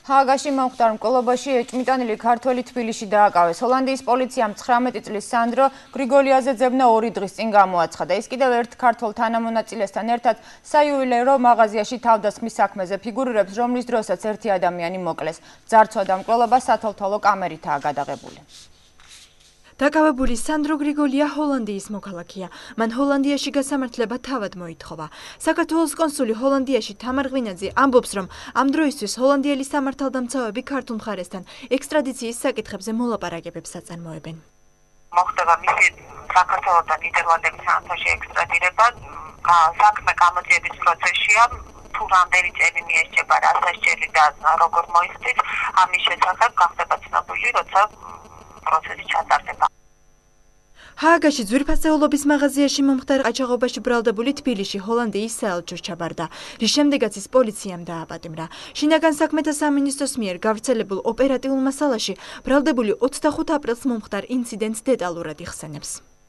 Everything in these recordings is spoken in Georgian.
ჰააგაში მომხდარ მკვლობაში ეჭვმიტანილი ქართველი თბილისში დააკავეს. ჰოლანდიის პოლიციამ 19 წლის სანდრო გრიგოლიაზე ძებნა 2 დღის წინ გამოაცხადა. ის კიდევ ერთ ქართველ თანამონაწილესთან ერთად საიუველირო მაღაზიაში თავდასხმის საქმეზე ფიგურირებს, რომლის დროსაც ერთი ადამიანი მოკლეს. ძარცვა და მკვლობა სათვალთვალო კამერითაა გადაღებული. დაკავებული სანდრო გრიგოლია ჰოლანდიის მოქალაქეა. მან ჰოლანდიაში გასამართლება თავად მოითხოვა. საქართველოს კონსული ჰოლანდიაში თამარ ღვინაძე ამბობს, რომ ამ დროისთვის ჰოლანდიელი სამართალდამცავები ქართულ მხარესთან ექსტრადიციის საკითხებზე მოლაპარაკებებს აწარმოებენ. მოხდება მისი საქართველოსთან ნიდერლანდების სამართალში ექსტრადირება, საქმე გამოძიების პროცესშია. თუ რამდენი წელი მიესწება, რა სასჯელი და როგორ მოიხდით, ამის შესახებ გახდება ცნობილი, როცა პროცესი ჩატარდება. ჰააგაში ძვირფასეულობის მაღაზიაში მომხდარ ყაჩაღობაში ბრალდებული თბილისში ჰოლანდიის საელჩოს ჩაბარდა, რის შემდეგაც ის პოლიციამ დააპატიმრა. შინაგან საქმეთა სამინისტროს მიერ გავრცელებულ ოპერატიულ მასალაში ბრალდებული 25 აპრილს მომხდარ ინციდენტს დეტალურად იხსენებს.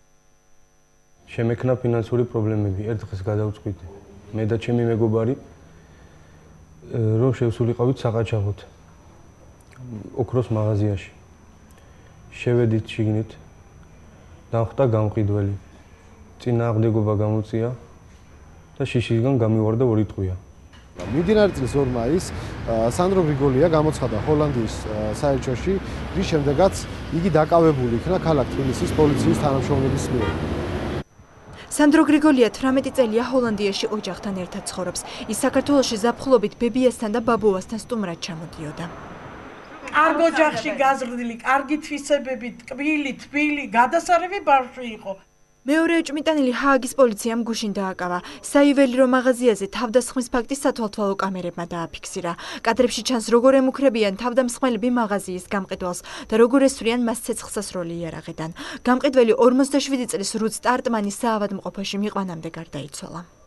შემექნა ფინანსური პრობლემები, ერთ დღეს გადავწყვიტე მე და ჩემი მეგობარი, რომ შევსულიყავით საყაჩაღოდ ოქროს მაღაზიაში. შევედით შიგნით, დამხტა გამყიდველი, წინააღმდეგობა გამოწია და შიშისგან გამივარდა 2 ტყვია. მიმდინარე წლის 2 მაისს სანდრო გრიგოლია გამოცხადა ჰოლანდიის საელჩოში, რის შემდეგაც იგი დაკავებული იქნა ქალაქ თბილისის პოლიციის თანამშრომლების მიერ. სანდრო გრიგოლია 18 წელია ჰოლანდიაში ოჯახთან ერთად ცხოვრობს. ის საქართველოში ზაფხულობით ბებიასთან და ბაბუასთან სტუმრად ჩამოდიოდა. კარგ ოჯახში გაზრდილი, კარგი თვისებებით, ტკბილი, თბილი, გადასარევი ბავშვი იყო. მეორე ეჭვმიტანილი ჰააგის პოლიციამ გუშინ დააკავა. საიუველირო მაღაზიაზე თავდასხმის ფაქტი სათვალთვალო კამერებმა დააფიქსირა. კადრებში ჩანს, როგორ ემუქრებიან თავდამსხმელები მაღაზიის გამყიდველს და როგორ ესვრიან მას ცეცხლსასროლი იარაღიდან. გამყიდველი 47 წლის რუდ სტარტმანი საავადმყოფოში მიყვანამდე გარდაიცვალა.